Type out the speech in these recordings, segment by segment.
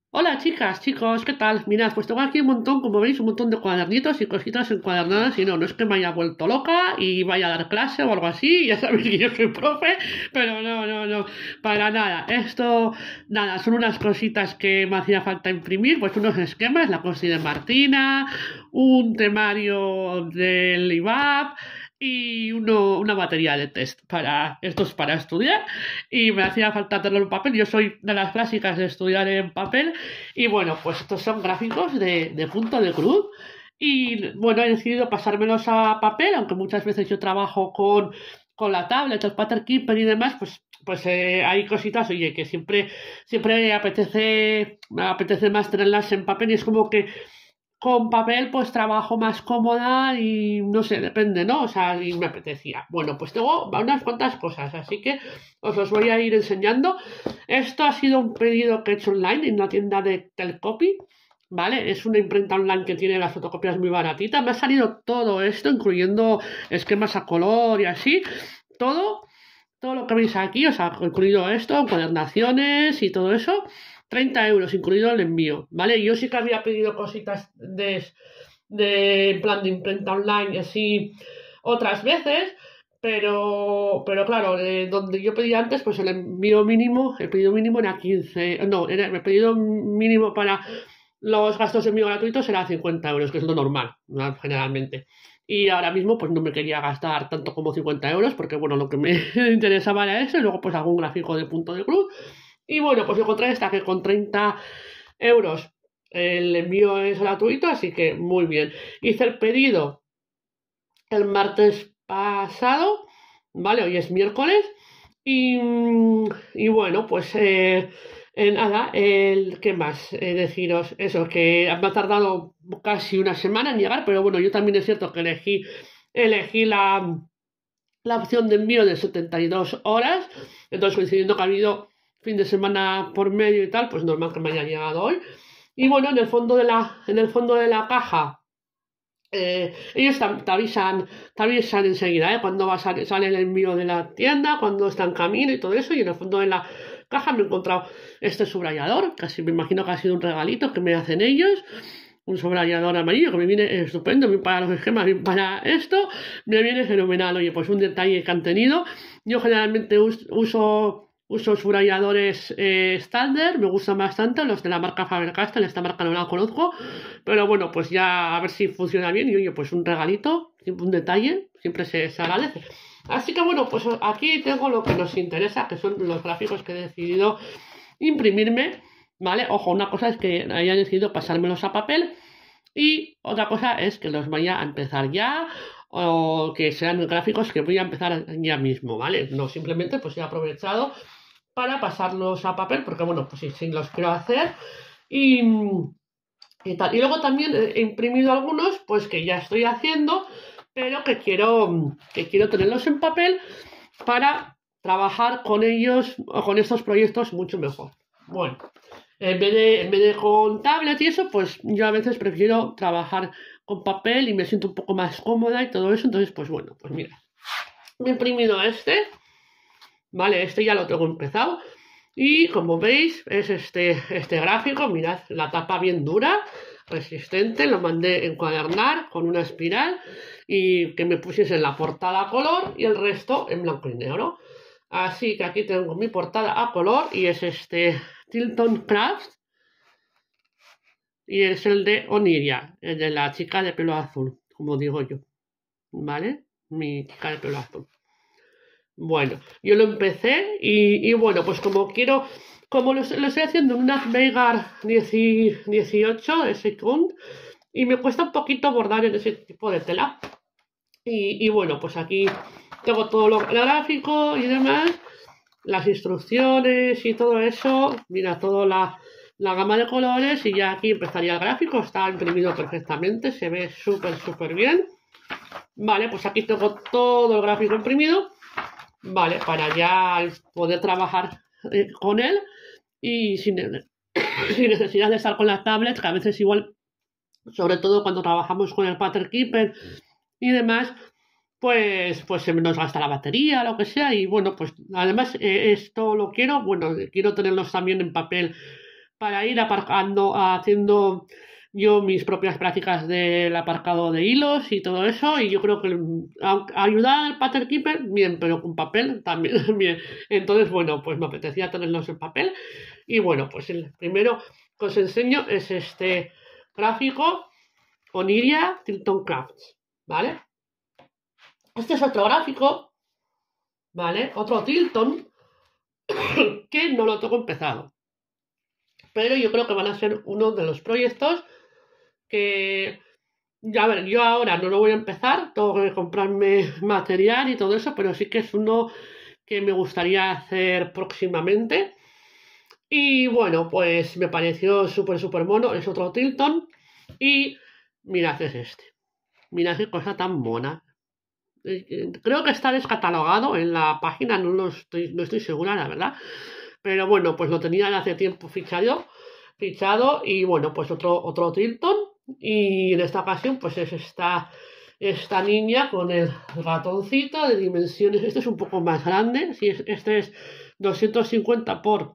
Hola chicas, chicos, ¿qué tal? Mirad, pues tengo aquí un montón, como veis, un montón de cuadernitos y cositas encuadernadas y no es que me haya vuelto loca y vaya a dar clase o algo así, ya sabéis que yo soy profe, pero no, para nada. Esto, nada, son unas cositas que me hacía falta imprimir, pues unos esquemas, la Consti de Martina, un temario del IVAP y una batería de test para estos para estudiar y me hacía falta tenerlo en papel. Yo soy de las clásicas de estudiar en papel y bueno, pues estos son gráficos de punto de cruz. Y bueno, he decidido pasármelos a papel, aunque muchas veces yo trabajo con la tablet, el Pattern y demás, pues hay cositas, oye, que siempre me apetece más tenerlas en papel y es como que con papel pues trabajo más cómoda y no sé, depende, ¿no? O sea, y me apetecía. Bueno, pues tengo unas cuantas cosas, así que os los voy a ir enseñando. Esto ha sido un pedido que he hecho online en una tienda de Telcopy, ¿vale? Es una imprenta online que tiene las fotocopias muy baratitas. Me ha salido todo esto, incluyendo esquemas a color y así. Todo, todo lo que veis aquí, o sea, incluido esto, encuadernaciones y todo eso. 30 euros, incluido el envío, ¿vale? Yo sí que había pedido cositas en plan de imprenta online y así otras veces, pero claro, donde yo pedí antes, pues el pedido mínimo era 15, no, el pedido mínimo para los gastos de envío gratuitos era 50 euros, que es lo normal, ¿no? Generalmente. Y ahora mismo pues no me quería gastar tanto como 50 euros, porque bueno, lo que me interesaba era eso, y luego pues algún gráfico de punto de cruz. Y bueno, pues encontré esta que con 30 euros el envío es gratuito, así que muy bien. Hice el pedido el martes pasado, ¿vale? Hoy es miércoles. Y, y bueno, pues nada, ¿qué más deciros? Eso, que me ha tardado casi una semana en llegar, pero bueno, yo también es cierto que elegí la opción de envío de 72 horas, entonces coincidiendo que ha habido fin de semana por medio y tal, pues normal que me haya llegado hoy. Y bueno, en el fondo de la caja, ellos te avisan enseguida, cuando sale el envío de la tienda, cuando está en camino y todo eso, y en el fondo de la caja me he encontrado este subrayador, casi me imagino que ha sido un regalito que me hacen ellos, un subrayador amarillo que me viene estupendo, bien para los esquemas, bien para esto, me viene fenomenal. Oye, pues un detalle que han tenido. Yo generalmente uso subrayadores estándar, me gustan bastante los de la marca Faber-Castell, esta marca no la conozco, pero bueno, pues ya a ver si funciona bien y oye, pues un regalito, siempre un detalle, siempre se agradece. Así que bueno, pues aquí tengo lo que nos interesa, que son los gráficos que he decidido imprimirme, ¿vale? Ojo, una cosa es que haya decidido pasármelos a papel y otra cosa es que los vaya a empezar ya o que sean gráficos que voy a empezar ya mismo, ¿vale? No, simplemente pues he aprovechado para pasarlos a papel porque bueno, pues sí los quiero hacer y, y tal. Y luego también he imprimido algunos pues que ya estoy haciendo, pero que quiero tenerlos en papel para trabajar con ellos o con estos proyectos mucho mejor. Bueno, en vez de con tablet y eso, pues yo a veces prefiero trabajar con papel y me siento un poco más cómoda y todo eso. Entonces, pues bueno, pues mira, me he imprimido ¿vale? Este ya lo tengo empezado. Y como veis, es este gráfico, mirad, la tapa bien dura, resistente, lo mandé encuadernar con una espiral y que me pusiese la portada a color y el resto en blanco y negro. Así que aquí tengo mi portada a color y es este Tilton Craft y es el de Oniria, el de la chica de pelo azul, como digo yo, ¿vale? Mi chica de pelo azul. Bueno, yo lo empecé y bueno, pues como lo estoy haciendo en una Veigar 18 de Secund y me cuesta un poquito bordar en ese tipo de tela. Y bueno, pues aquí tengo todo el gráfico y demás, las instrucciones y todo eso, mira, toda la gama de colores y ya aquí empezaría el gráfico, está imprimido perfectamente, se ve súper bien. Vale, pues aquí tengo todo el gráfico imprimido. Vale, para ya poder trabajar con él y sin necesidad de estar con la tablet, que a veces igual, sobre todo cuando trabajamos con el Pattern Keeper y demás, pues se nos gasta la batería, lo que sea, y bueno, pues además esto lo quiero, bueno, quiero tenerlos también en papel para ir aparcando, haciendo yo mis propias prácticas del aparcado de hilos y todo eso. Y yo creo que ayudar al Pattern Keeper, bien, pero con papel también, bien. Entonces, bueno, pues me apetecía tenerlos en papel. Y bueno, pues el primero que os enseño es este gráfico Oniria Tilton Crafts, ¿vale? Este es otro gráfico, ¿vale? Otro Tilton que no lo tengo empezado. Pero yo creo que van a ser uno de los proyectos que, a ver, yo ahora no lo voy a empezar, tengo que comprarme material y todo eso, pero sí que es uno que me gustaría hacer próximamente. Y bueno, pues me pareció súper mono, es otro Tilton. Y mirad, es este. Mirad qué cosa tan mona. Creo que está descatalogado en la página, no estoy segura, la verdad. Pero bueno, pues lo tenía hace tiempo fichado y bueno, pues otro Tilton. Y en esta ocasión, pues es esta niña con el ratoncito de dimensiones. Este es un poco más grande. Este es 250 por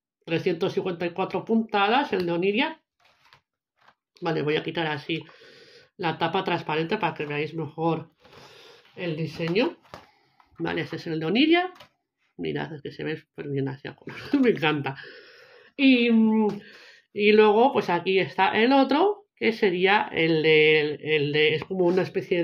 354 puntadas, el de Oniria. Vale, voy a quitar así la tapa transparente para que veáis mejor el diseño. Vale, este es el de Oniria. Mirad, es que se ve súper bien hacia color. Me encanta. Y luego, pues aquí está el otro, que sería el de es como una especie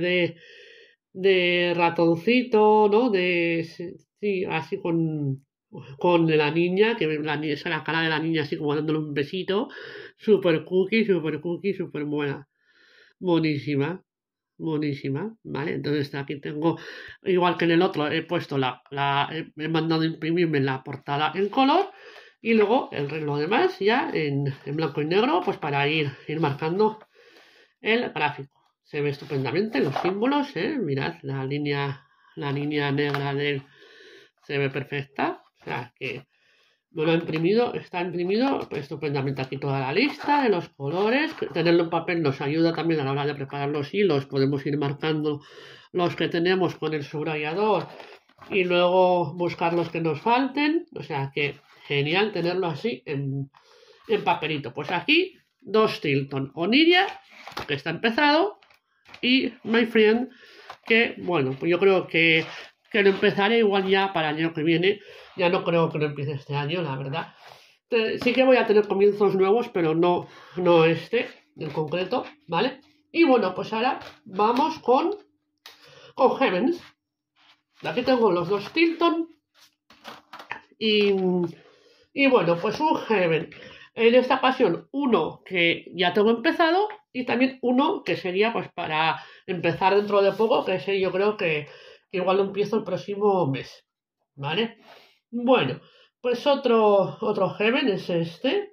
de ratoncito, ¿no? Sí, así con la niña, que es la cara de la niña así como dándole un besito. Súper cookie, súper buena. Buenísima. Buenísima, ¿vale? Entonces aquí tengo, igual que en el otro, he puesto he mandado imprimirme la portada en color y luego lo demás ya en blanco y negro, pues para ir marcando el gráfico. Se ve estupendamente los símbolos, ¿eh? Mirad, la línea negra se ve perfecta, o sea que me lo he imprimido, está imprimido pues, estupendamente aquí toda la lista de los colores. Tenerlo en papel nos ayuda también a la hora de preparar los hilos. Podemos ir marcando los que tenemos con el subrayador y luego buscar los que nos falten. O sea que genial tenerlo así en papelito. Pues aquí dos Tilton. Oniria, que está empezado, y My Friend, que bueno, pues yo creo que lo empezaré igual ya para el año que viene. Ya no creo que lo empiece este año, la verdad. Sí que voy a tener comienzos nuevos, pero no este en concreto, ¿vale? Y bueno, pues ahora vamos con Heavens. Aquí tengo los dos Tilton. Y bueno, pues un Heaven. En esta ocasión, uno que ya tengo empezado y también uno que sería pues para empezar dentro de poco, que ese yo creo que igual lo empiezo el próximo mes, ¿vale? Bueno, pues otro Heaven es este.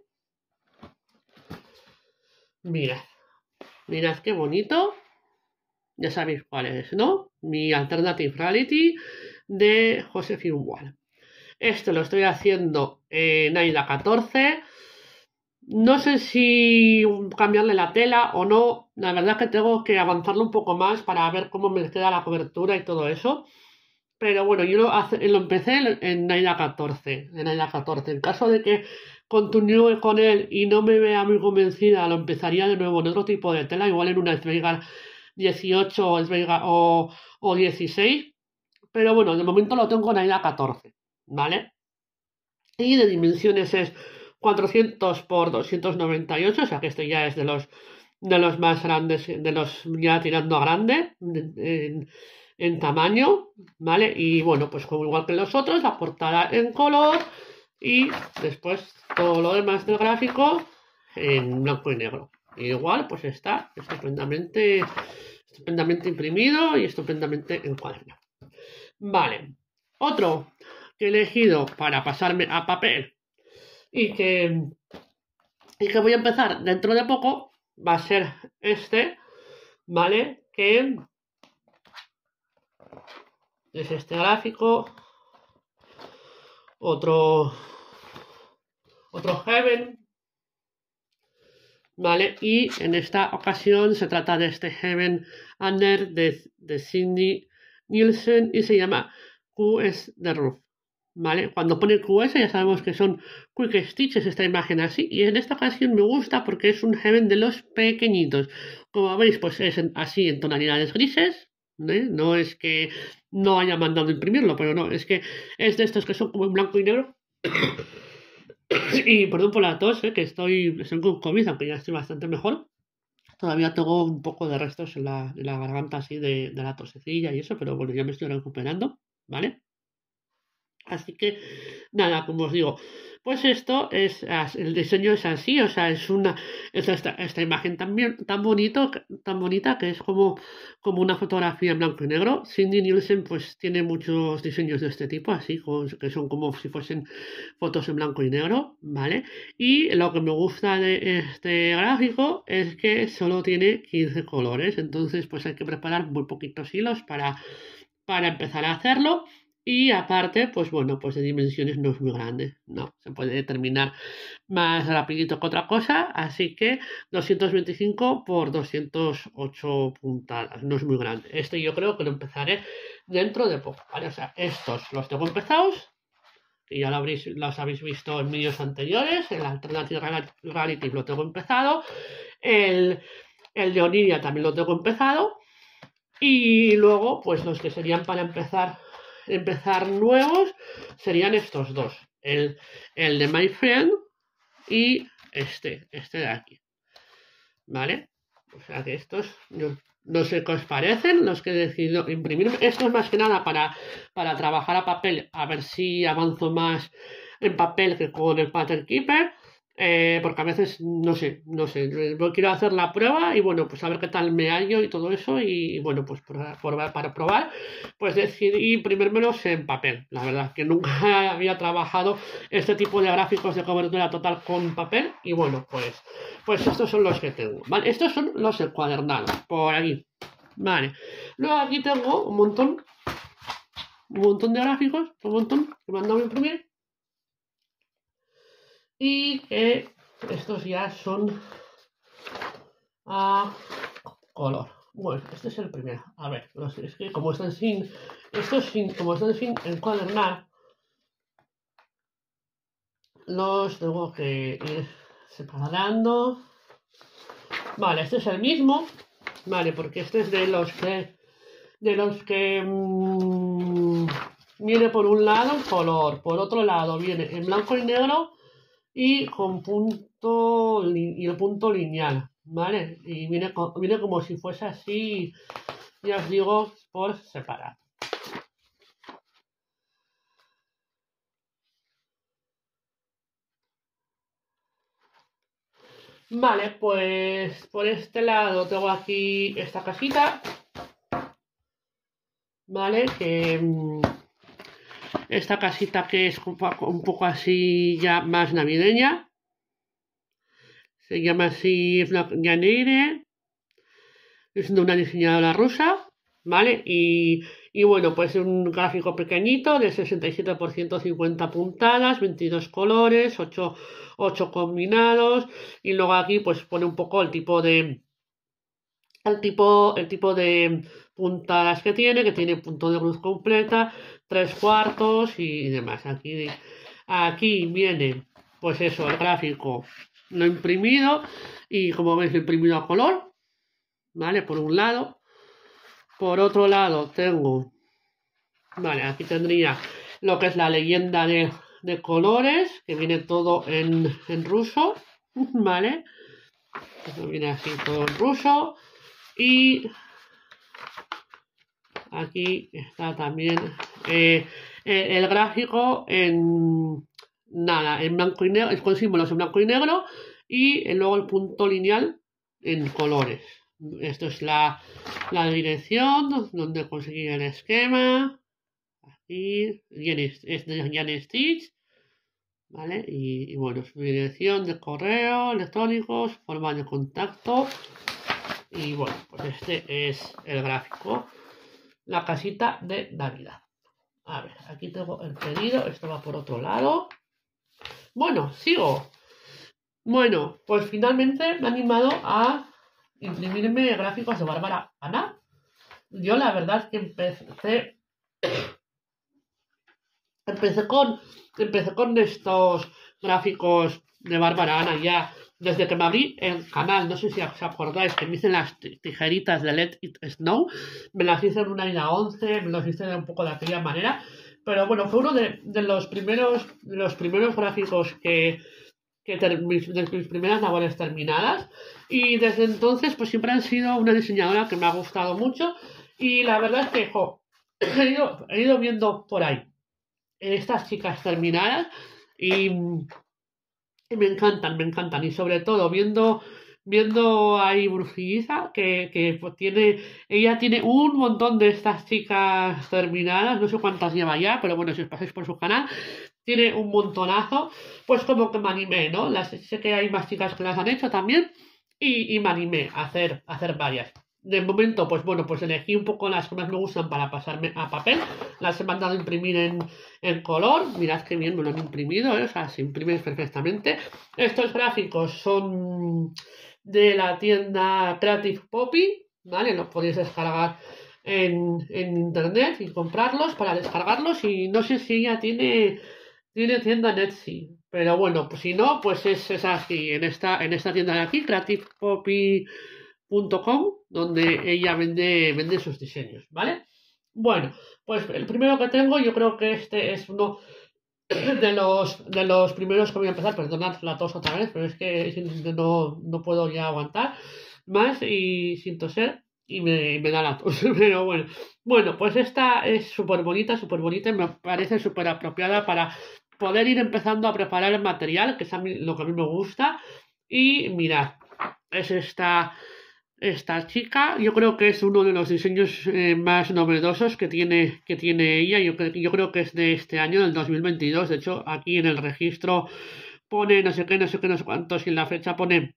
Mirad qué bonito. Ya sabéis cuál es, ¿no? Mi Alternative Reality de Josephine Wall. Esto lo estoy haciendo en AIDA 14. No sé si cambiarle la tela o no. La verdad es que tengo que avanzarlo un poco más para ver cómo me queda la cobertura y todo eso. Pero bueno, yo lo empecé en AIDA 14. En caso de que continúe con él y no me vea muy convencida, lo empezaría de nuevo en otro tipo de tela, igual en una Sveigar 18 o 16. Pero bueno, de momento lo tengo en AIDA 14, ¿vale? Y de dimensiones es 400 por 298, o sea que este ya es de los más grandes, de los ya tirando a grande en tamaño, ¿vale? Y bueno, pues como igual que los otros, la portada en color y después todo lo demás del gráfico en blanco y negro. Y igual, pues está estupendamente imprimido y estupendamente encuadrado. Vale, otro que he elegido para pasarme a papel y que voy a empezar dentro de poco va a ser este, ¿vale? Que es este gráfico, otro Heaven, ¿vale? Y en esta ocasión se trata de este Heaven Under de Cindy Nielsen y se llama Who is the Roof, ¿vale? Cuando pone QS ya sabemos que son Quick Stitches esta imagen así, y en esta ocasión me gusta porque es un Heaven de los pequeñitos. Como veis, pues es así en tonalidades grises, ¿eh? No es que no haya mandado a imprimirlo, pero no, es que es de estos que son como en blanco y negro. Y perdón por la tos, que estoy con COVID, aunque ya estoy bastante mejor. Todavía tengo un poco de restos en la garganta así de la tosecilla y eso, pero bueno, ya me estoy recuperando, ¿vale? Así que, nada, como os digo, pues esto es, el diseño es así, o sea, es esta imagen tan tan bonita que es como una fotografía en blanco y negro. Cindy Nielsen pues tiene muchos diseños de este tipo, así, que son como si fuesen fotos en blanco y negro, ¿vale? Y lo que me gusta de este gráfico es que solo tiene 15 colores, entonces pues hay que preparar muy poquitos hilos para empezar a hacerlo. Y aparte, pues bueno, pues de dimensiones no es muy grande, no, se puede terminar más rapidito que otra cosa, así que 225 por 208 puntadas, no es muy grande. Este yo creo que lo empezaré dentro de poco, ¿vale? O sea, estos los tengo empezados, que ya los habéis visto en vídeos anteriores, el Alternative Reality lo tengo empezado, el de Oniria también lo tengo empezado, y luego, pues los que serían para empezar nuevos serían estos dos. El de My Friend y este de aquí. ¿Vale? O sea que estos, no sé qué os parecen, los que he decidido imprimir. Esto es más que nada para trabajar a papel, a ver si avanzo más en papel que con el Pattern Keeper. Porque a veces, no sé, quiero hacer la prueba y bueno, pues a ver qué tal me hallo y todo eso y bueno, pues para probar, pues decidí imprimírmelos en papel. La verdad que nunca había trabajado este tipo de gráficos de cobertura total con papel y bueno, pues estos son los que tengo, ¿vale? Estos son los encuadernados, por aquí, ¿vale? Luego aquí tengo un montón de gráficos, un montón que me han dado a imprimir. Y que estos ya son a color. Bueno, este es el primero. A ver, no sé, es que como están como están sin encuadernar, los tengo que ir separando. Vale, este es el mismo. Vale, porque este es de los que viene por un lado en color, por otro lado viene en blanco y negro y con el punto lineal, ¿vale? Y viene como si fuese así, ya os digo, por separado. Vale, pues por este lado tengo aquí esta casita, ¿vale? Esta casita que es un poco así ya más navideña. Se llama así Janeire. Es de una diseñadora rusa, ¿vale? Y bueno, pues un gráfico pequeñito de 67 por 150 puntadas, 22 colores, 8 combinados. Y luego aquí pues pone un poco el tipo de puntadas que tiene punto de luz completa, 3/4 y demás. Aquí viene, pues eso, el gráfico lo he imprimido y como veis lo he imprimido a color, ¿vale? Por un lado. Por otro lado tengo, vale, aquí tendría lo que es la leyenda de colores, que viene todo en ruso, ¿vale? Eso viene así todo en ruso. Y aquí está también el gráfico en blanco y negro, con símbolos en blanco y negro y luego el punto lineal en colores. Esto es la dirección donde conseguí el esquema. Aquí es de Jan Stitch, ¿vale? Y bueno, su dirección de correo electrónicos, forma de contacto. Y bueno, pues este es el gráfico. La casita de Navidad. A ver, aquí tengo el pedido. Esto va por otro lado. Bueno, sigo. Bueno, pues finalmente me he animado a imprimirme gráficos de Bárbara Ana. Yo la verdad que Empecé con, empecé con estos gráficos de Bárbara Ana ya desde que me abrí el canal. No sé si os acordáis que me hice las tijeritas de Let It Snow. Me las hice en una ida 11, me las hice de un poco de aquella manera. Pero bueno, fue uno de los primeros gráficos de mis primeras labores terminadas. Y desde entonces, pues siempre han sido una diseñadora que me ha gustado mucho. Y la verdad es que, he ido viendo por ahí estas chicas terminadas y, y me encantan. Y sobre todo viendo ahí Brujilliza, que pues ella tiene un montón de estas chicas terminadas, no sé cuántas lleva ya, pero bueno, si os pasáis por su canal, tiene un montonazo, pues como que me animé, ¿no? Sé que hay más chicas que las han hecho también, y me animé a hacer varias. De momento, pues bueno, pues elegí un poco las que más me gustan para pasarme a papel. Las he mandado a imprimir en color. Mirad qué bien me lo han imprimido, ¿eh? O sea, se imprime perfectamente. Estos gráficos son de la tienda Creative Poppy, ¿vale? Los podéis descargar en internet y comprarlos para descargarlos. Y no sé si ella tiene tienda en Etsy. Pero bueno, pues si no, pues es así. En esta tienda de aquí, creativepoppy.com, donde ella vende sus diseños, ¿vale? Bueno, pues el primero que tengo, yo creo que este es uno de los primeros que voy a empezar. Perdonad la tos otra vez, pero es que no puedo ya aguantar más y sin toser y me da la tos. Pero bueno, pues esta es súper bonita y me parece súper apropiada para poder ir empezando a preparar el material, que es lo que a mí me gusta. Y mirad, es esta chica. Yo creo que es uno de los diseños más novedosos que tiene ella. Yo creo que es de este año, del 2022. De hecho, aquí en el registro pone no sé qué, no sé qué, no sé cuántos, y en la fecha pone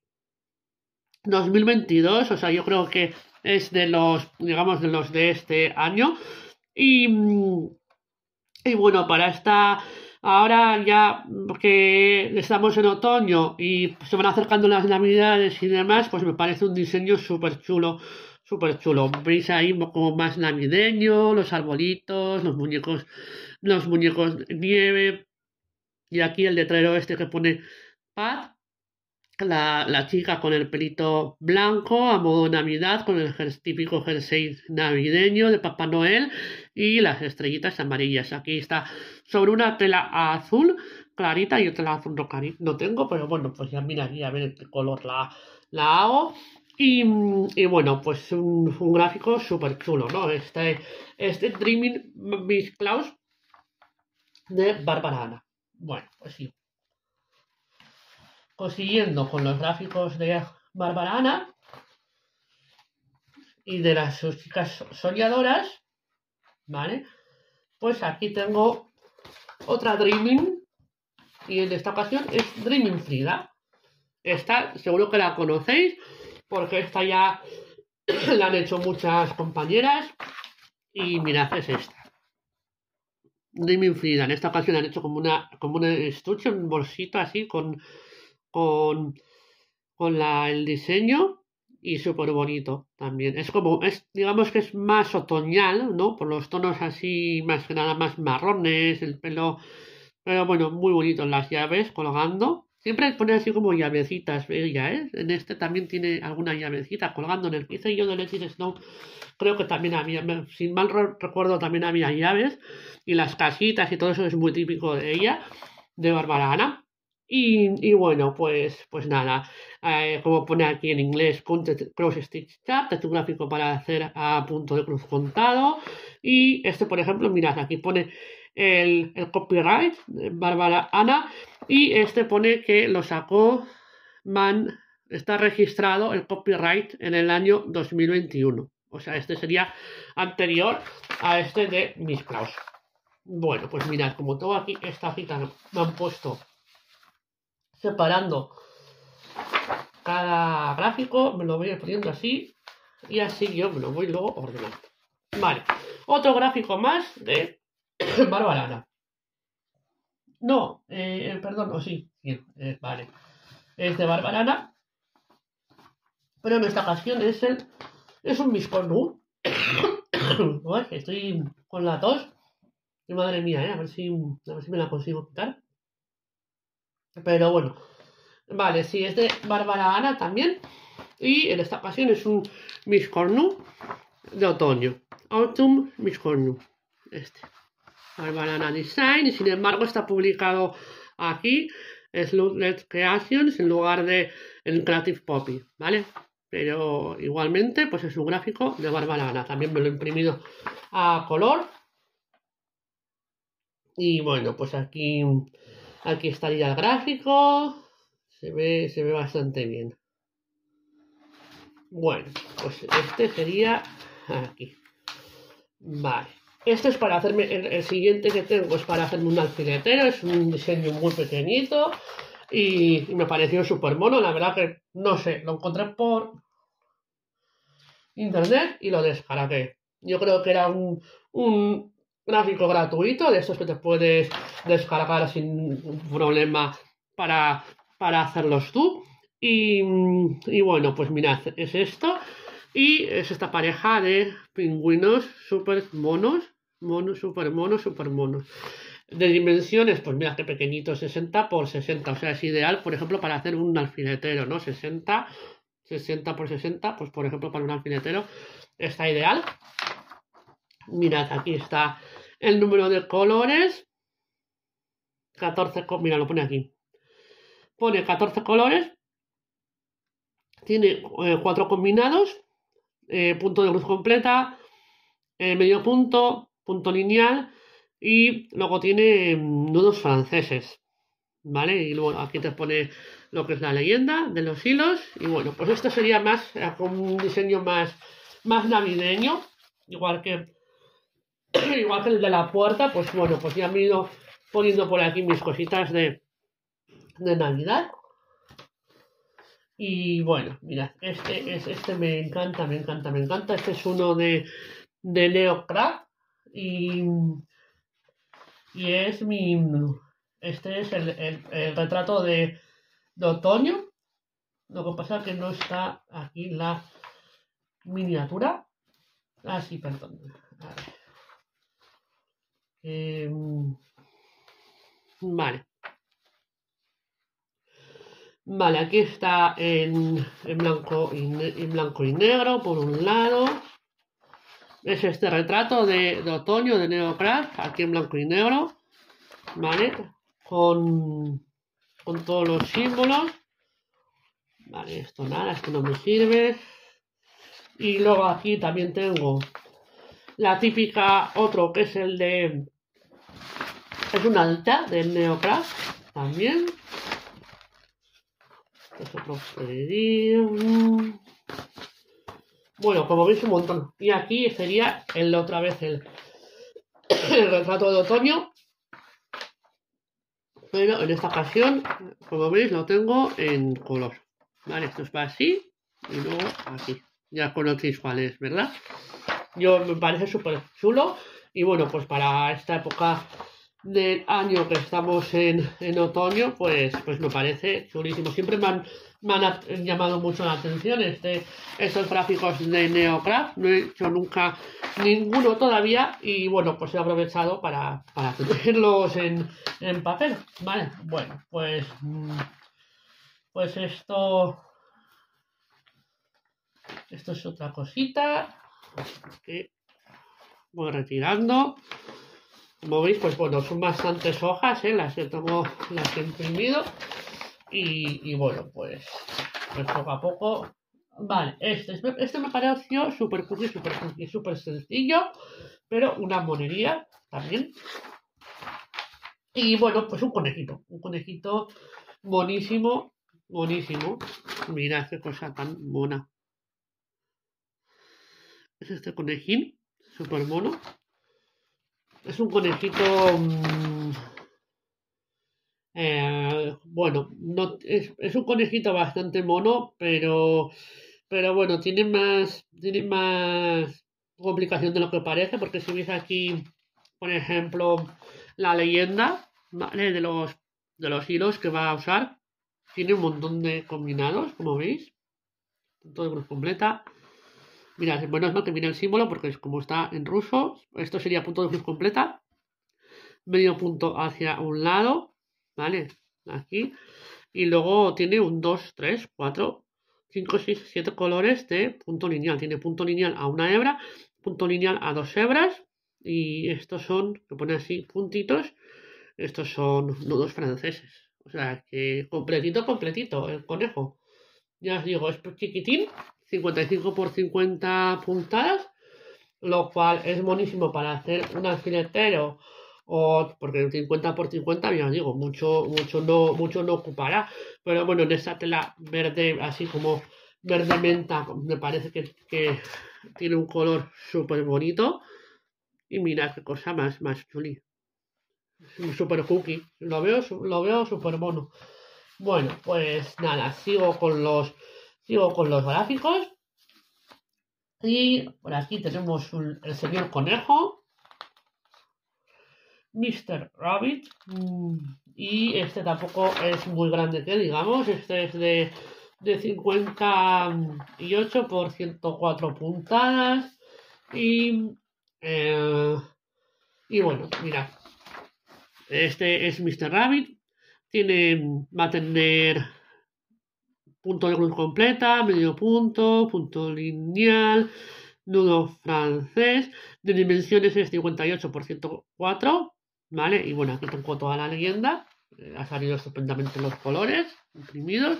2022. O sea, yo creo que es de los, digamos, de los de este año. Y, y bueno, para ahora ya que estamos en otoño y se van acercando las navidades y demás, pues me parece un diseño súper chulo, súper chulo. Veis ahí como más navideño, los arbolitos, los muñecos de nieve, y aquí el letrero este que pone paz. La chica con el pelito blanco a modo Navidad, con el típico jersey navideño de Papá Noel y las estrellitas amarillas. Aquí está sobre una tela azul clarita. Yo tela azul no tengo, pero bueno, pues ya miraría a ver en qué color la hago. Y bueno, pues un gráfico súper chulo, ¿no? Este Dreaming Miss Klaus de Bárbara Ana. Bueno, pues sí, consiguiendo con los gráficos de Bárbara Ana y de las sus chicas soñadoras, ¿vale? Pues aquí tengo otra Dreaming, y en esta ocasión es Dreaming Frida. Esta seguro que la conocéis porque esta ya la han hecho muchas compañeras, y mirad, es esta. Dreaming Frida. En esta ocasión han hecho como un estuche, un bolsito así con el diseño, y súper bonito también. Digamos que es más otoñal, ¿no? Por los tonos así, más que nada más marrones, el pelo. Pero bueno, muy bonito las llaves colgando. Siempre pone así como llavecitas, ella, ¿eh? En este también tiene alguna llavecita colgando. En el que hice yo de Let It Snow, creo que también había, sin mal recuerdo, también había llaves. Y las casitas y todo eso es muy típico de ella, de Bárbara Ana. Y bueno, pues nada, como pone aquí en inglés, cross stitch chart, texto gráfico para hacer a punto de cruz contado. Y este, por ejemplo, mirad, aquí pone el copyright de Bárbara Ana, y este pone que lo sacó está registrado el copyright en el año 2021. O sea, este sería anterior a este de Miss Klaus. Bueno, pues mirad, como todo aquí, esta cita me han puesto separando cada gráfico, me lo voy poniendo así, y así yo me lo voy luego ordenando. Vale, otro gráfico más de Bárbara Ana. No, perdón, o sí, vale. Es de Bárbara Ana, pero en esta ocasión es un Miss Cornu. Estoy con la tos. Y madre mía, a ver si me la consigo quitar. Pero bueno, vale, sí, es de Bárbara Ana también. Y en esta ocasión es un Miss Cornu de otoño. Autumn Miss Cornu. Este. Bárbara Ana Design. Y sin embargo está publicado aquí. Slutlet Creations en lugar de en Creative Poppy, ¿vale? Pero igualmente, pues es un gráfico de Bárbara Ana. También me lo he imprimido a color. Y bueno, pues aquí estaría el gráfico. Se ve bastante bien. Bueno, pues este sería aquí. Vale. Este es para hacerme, el siguiente que tengo es para hacerme un alfiletero. Es un diseño muy pequeñito. Y me pareció súper mono. La verdad que, no sé, lo encontré por internet y lo descargué. Yo creo que era un gráfico gratuito, de estos que te puedes descargar sin problema para hacerlos tú. Y bueno, pues mirad, es esto. Y es esta pareja de pingüinos súper monos, súper monos, súper monos. De dimensiones, pues mira qué pequeñito, 60 por 60. O sea, es ideal, por ejemplo, para hacer un alfiletero, ¿no? 60 por 60, pues por ejemplo, para un alfiletero está ideal. Mirad, aquí está el número de colores. 14, mira, lo pone aquí. Pone 14 colores. Tiene 4 combinados. Punto de luz completa. Medio punto. Punto lineal. Y luego tiene nudos franceses. ¿Vale? Y luego aquí te pone lo que es la leyenda de los hilos. Y bueno, pues esto sería más, con un diseño más navideño. Igual que el de la puerta, pues bueno, pues ya me he ido poniendo por aquí mis cositas de Navidad. Y bueno, mirad, este me encanta, me encanta, me encanta. Este es uno de Neocraft. Y es este es el retrato de otoño. Lo que pasa es que no está aquí la miniatura. Ah, sí, perdón. A ver. Vale. Vale, aquí está en blanco y negro por un lado. Es este retrato de otoño de Neocraft, aquí en blanco y negro. Vale, con todos los símbolos. Vale, esto nada, esto no me sirve. Y luego aquí también tengo la típica, otro que es el de... Es un alta de Neocraft también. Es otro pedido. Bueno, como veis un montón. Y aquí sería otra vez el retrato de otoño. Pero en esta ocasión, como veis, lo tengo en color. Vale, esto va así. Y luego aquí. Ya conocéis cuál es, ¿verdad? Me parece súper chulo. Y bueno, pues para esta época del año que estamos en otoño, pues me parece chulísimo. Siempre me han llamado mucho la atención estos gráficos de Neocraft. No he hecho nunca ninguno todavía y bueno, pues he aprovechado para tenerlos en papel. Vale, bueno, pues esto es otra cosita que voy retirando. Como veis, pues bueno, son bastantes hojas, las que he imprimido. Y bueno, pues poco a poco. Vale, este me pareció súper cookie, súper sencillo, pero una monería también. Y bueno, pues un conejito buenísimo, buenísimo. Mirad qué cosa tan mona. Es este conejín, súper mono. Es un conejito... bueno, no, es un conejito bastante mono, pero bueno, tiene más complicación de lo que parece, porque si veis aquí, por ejemplo, la leyenda, ¿vale? de los hilos que va a usar, tiene un montón de combinados, como veis, todo cruz completa. Mirad, bueno, es no que viene el símbolo, porque es como está en ruso, esto sería punto de cruz completa. medio punto hacia un lado, ¿vale? Aquí. Y luego tiene un 2, 3, 4, 5, 6, 7 colores de punto lineal. Tiene punto lineal a una hebra, punto lineal a dos hebras. Y estos son, que pone así, puntitos. Estos son nudos franceses. O sea que completito, completito, el conejo. Ya os digo, es chiquitín, 55 por 50 puntadas, lo cual es buenísimo para hacer un alfiletero o porque 50 por 50, ya os digo, mucho no ocupará. Pero bueno, en esta tela verde, así como verde menta, me parece que tiene un color súper bonito. Y mira qué cosa más chuli. Súper cookie. Lo veo súper mono. Bueno, pues nada, sigo con los gráficos. Y por aquí tenemos el señor conejo, Mr. Rabbit. Y este tampoco es muy grande que digamos. Este es de 58 por 104 puntadas. Eh, y bueno, mirad. Este es Mr. Rabbit. Va a tener punto de cruz completa, medio punto lineal, nudo francés, de dimensiones es 58 por 104, ¿vale? Y bueno, aquí tengo toda la leyenda, ha salido estupendamente los colores imprimidos.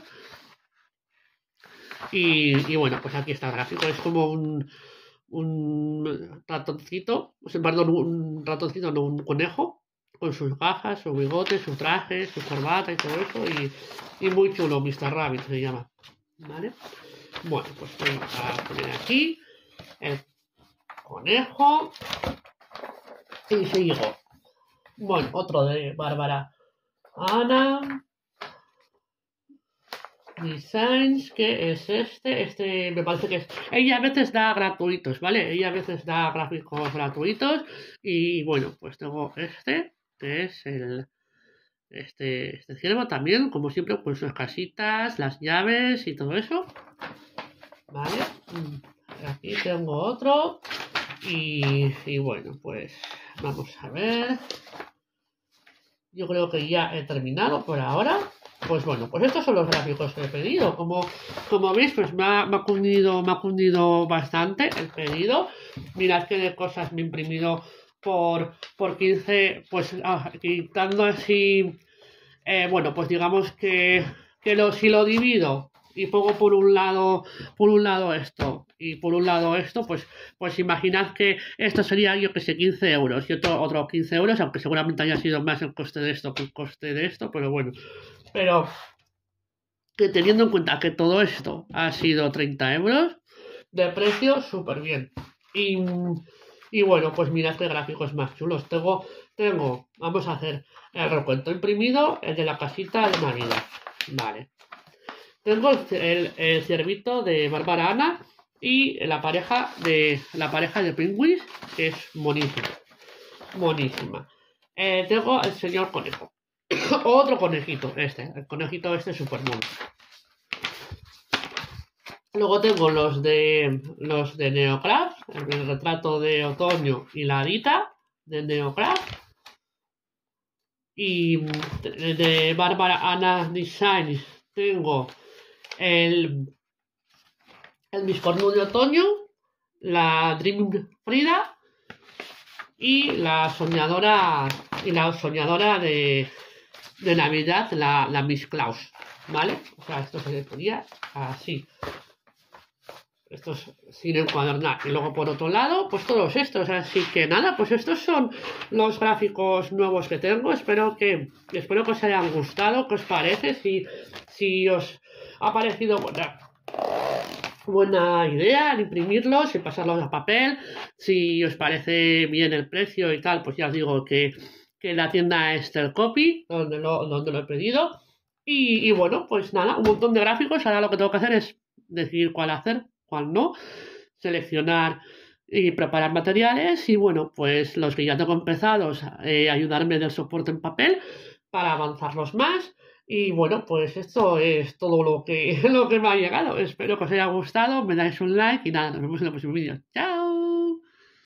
Y bueno, pues aquí está el gráfico, es como un ratoncito, perdón, un ratoncito, no, un conejo, con sus gafas, su bigote, su traje, su corbata y todo eso, y muy chulo, Mr. Rabbit se llama, ¿vale? Bueno, pues voy a poner aquí el conejo y sigo. Bueno, otro de Bárbara Ana Designs, que es este me parece que es, ella a veces da gratuitos, ¿vale? Ella a veces da gráficos gratuitos y bueno, pues tengo que es este ciervo también, como siempre, con sus casitas, las llaves y todo eso, ¿vale? Aquí tengo otro y bueno, pues vamos a ver. Yo creo que ya he terminado por ahora. Pues bueno, pues estos son los gráficos que he pedido. Como veis, pues me ha cundido bastante el pedido. Mirad qué de cosas me he imprimido por 15, pues quitando así, bueno, pues digamos que si lo divido y pongo por un lado esto y por un lado esto, pues imaginad que esto sería, yo que sé, 15 euros y otro 15 euros, aunque seguramente haya sido más el coste de esto que el coste de esto, pero bueno. Pero que teniendo en cuenta que todo esto ha sido 30 euros de precio, súper bien. Y bueno, pues mirad qué gráficos más chulos. Vamos a hacer el recuento imprimido, el de la casita de Navidad. Vale. Tengo el ciervito de Bárbara Ana y la pareja de Penguins, que es monísima. Monísima. Tengo el señor conejo. Otro conejito, el conejito es súper mono. Luego tengo los de Neocraft, el retrato de otoño y la Adita de Neocraft. Y de Bárbara Ana Designs tengo el Biscornu de otoño, la Dream Frida y la soñadora de Navidad, la Miss Claus, ¿vale? O sea, esto se le ponía así. Estos sin encuadernar. Y luego por otro lado, pues todos estos. Así que nada, pues estos son los gráficos nuevos que tengo. Espero que os hayan gustado. ¿Qué os parece? Si os ha parecido buena idea al imprimirlos y pasarlos a papel. Si os parece bien el precio y tal, pues ya os digo que la tienda es Copy, donde lo he pedido. Y bueno, pues nada, un montón de gráficos. Ahora lo que tengo que hacer es decidir cuál hacer, cuál no, seleccionar y preparar materiales. Y bueno, pues los que ya tengo empezados, ayudarme del soporte en papel para avanzarlos más. Y bueno, pues esto es todo lo que me ha llegado. Espero que os haya gustado, me dais un like y nada, nos vemos en el próximo vídeo. ¡Chao!